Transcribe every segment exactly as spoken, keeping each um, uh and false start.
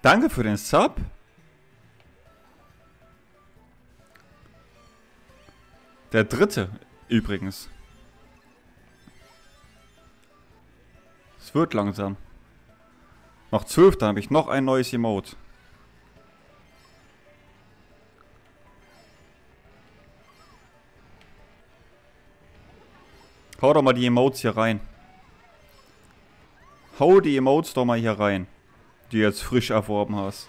Danke für den Sub. Der dritte übrigens. Es wird langsam. Noch zwölf, dann habe ich noch ein neues Emote. Hau doch mal die Emotes hier rein. Hau die Emotes doch mal hier rein, die du jetzt frisch erworben hast.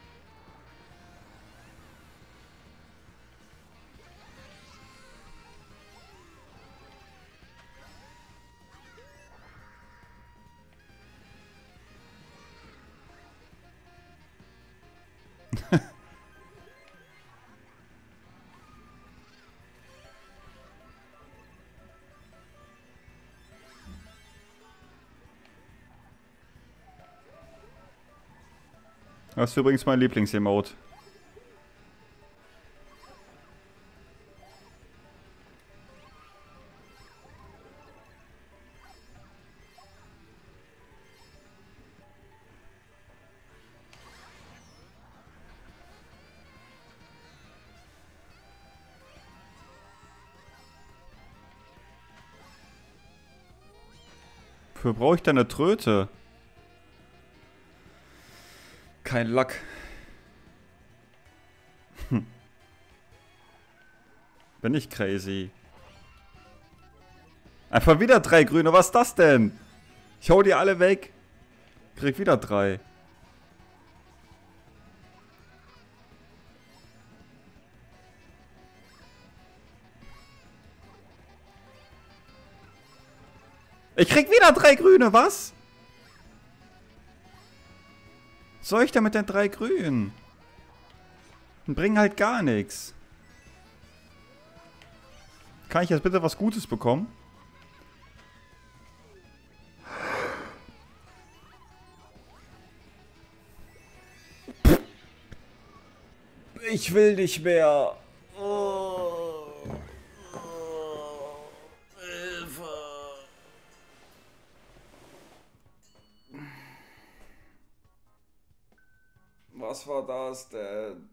Das ist übrigens mein Lieblings-Emote. Wofür brauche ich denn eine Tröte? Kein Lack. Hm. Bin ich crazy. Einfach wieder drei grüne. Was ist das denn? Ich hau die alle weg. Krieg wieder drei. Ich krieg wieder drei grüne. Was? Was soll ich denn mit den drei Grünen? Bringen halt gar nichts. Kann ich jetzt bitte was Gutes bekommen? Ich will nicht mehr. Oh. Oh. Hilfe. Was war das denn?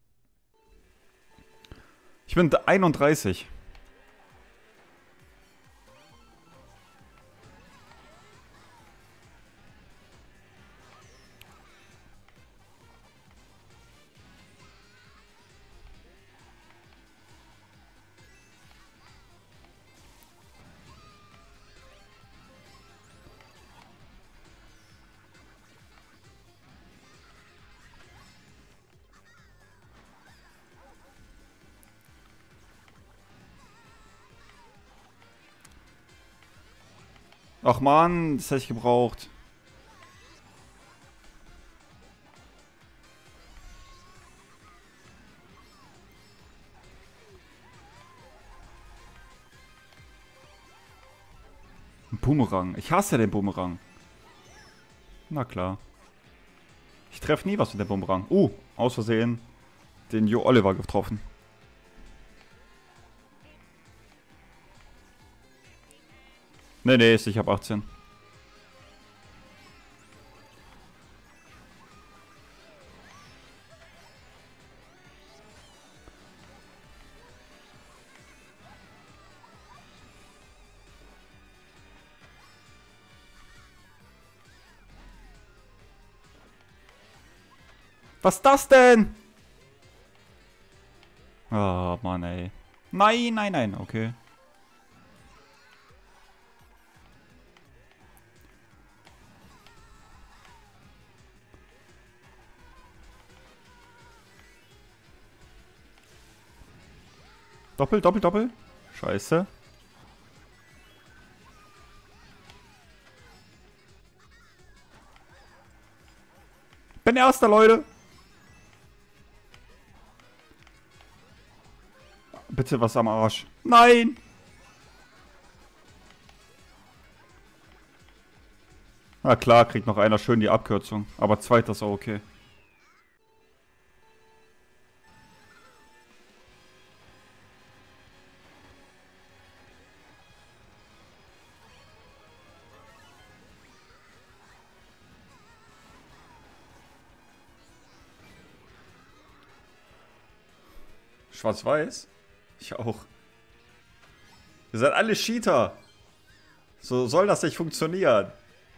Ich bin einunddreißig. Ach man, das hätte ich gebraucht. Ein Boomerang. Ich hasse den Boomerang. Na klar. Ich treffe nie was mit dem Boomerang. Uh, aus Versehen den Jo Oliver getroffen. Nee, nee, ist ich hab achtzehn. Was ist das denn? Oh, Mann, ey. Nein, nein, nein, okay. Doppel, doppel, doppel. Scheiße. Bin erster, Leute. Bitte was am Arsch. Nein. Na klar, kriegt noch einer schön die Abkürzung. Aber zweiter ist auch okay. Schwarz-Weiß? Ich auch. Ihr seid alle Cheater. So soll das nicht funktionieren.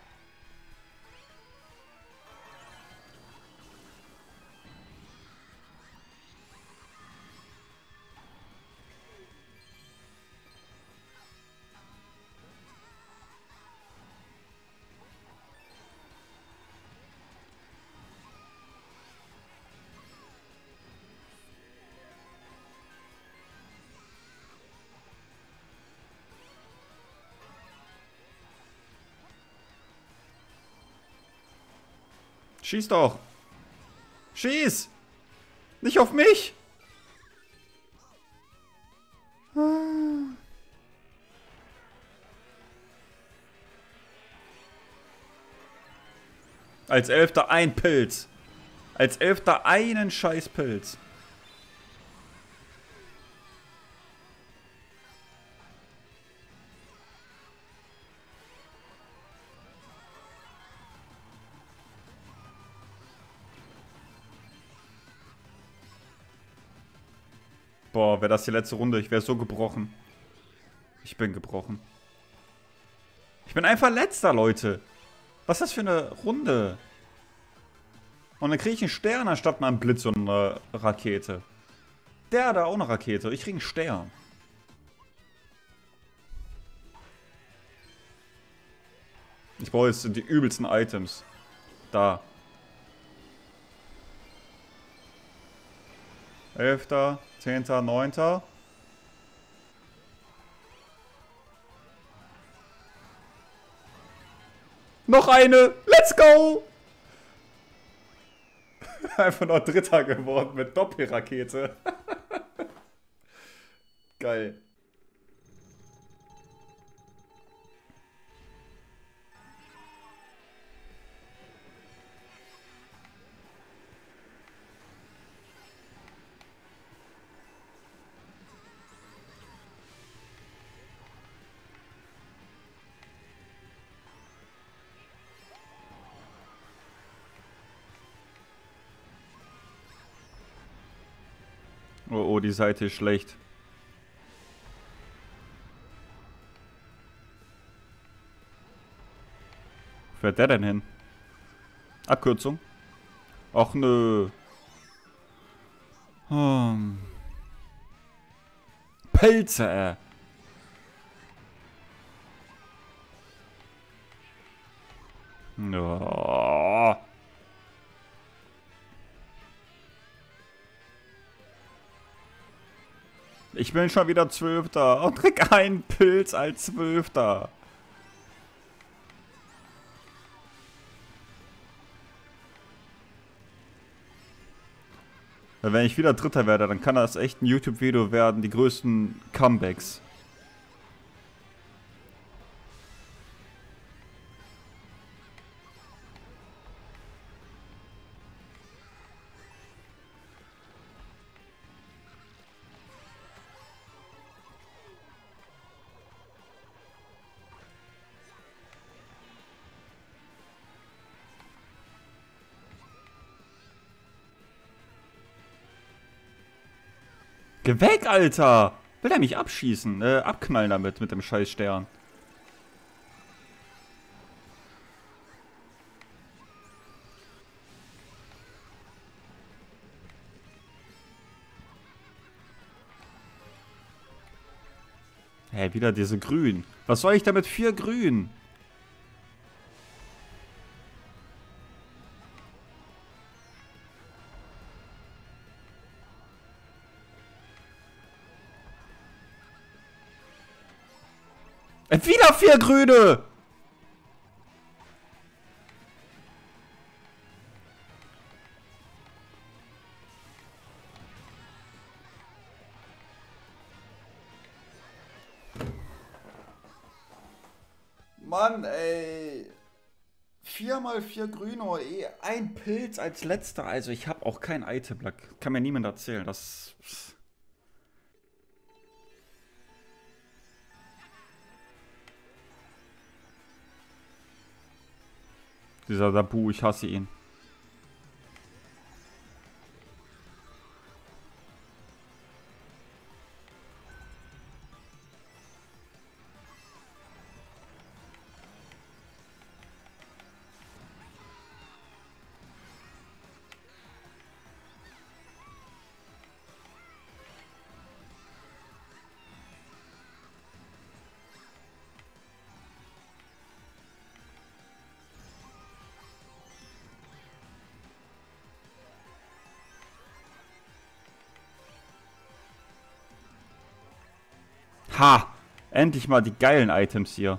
Schieß doch! Schieß! Nicht auf mich! Als Elfter ein Pilz. Als Elfter einen scheiß Pilz. Boah, wäre das die letzte Runde. Ich wäre so gebrochen. Ich bin gebrochen. Ich bin einfach letzter, Leute. Was ist das für eine Runde? Und dann kriege ich einen Stern anstatt mal einen Blitz und eine Rakete. Der da auch eine Rakete. Ich kriege einen Stern. Ich brauche jetzt die übelsten Items. Da. Elfter, Zehnter, Neunter. Noch eine! Let's go! Einfach noch Dritter geworden mit Doppelrakete. Geil. Oh, oh, die Seite ist schlecht. Wo fährt der denn hin? Abkürzung? Ach nö. Hm. Pelze, äh. Ja. Ich bin schon wieder Zwölfter und krieg einen Pilz als Zwölfter. Wenn ich wieder Dritter werde, dann kann das echt ein YouTube-Video werden, die größten Comebacks. Geh weg, Alter! Will er mich abschießen? Äh, abknallen damit, mit dem scheiß Stern. Hä, hey, wieder diese Grün. Was soll ich damit für Grün? Wieder vier Grüne! Mann, ey. Vier mal vier Grüne, eh. Ein Pilz als letzter. Also ich habe auch kein Item-Lack. Kann mir niemand erzählen. Das... Dieser Dabu, ich hasse ihn. Ha! Endlich mal die geilen Items hier.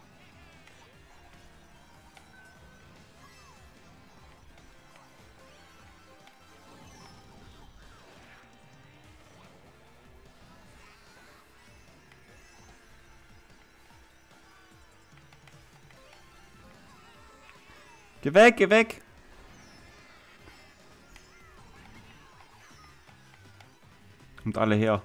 Geh weg, geh weg! Kommt alle her.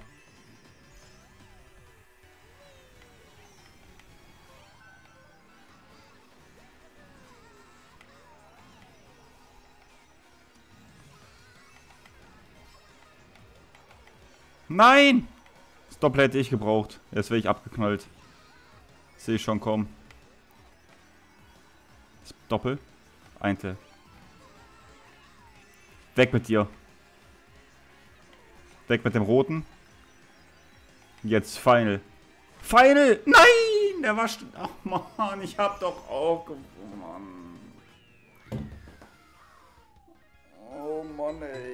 Nein! Das Doppel hätte ich gebraucht. Jetzt wäre ich abgeknallt. Sehe ich schon kommen. Das Doppel. Einte. Weg mit dir. Weg mit dem Roten. Jetzt Final. Final! Nein! Der war... Ach man, ich hab doch auch gewonnen. Oh Mann, ey.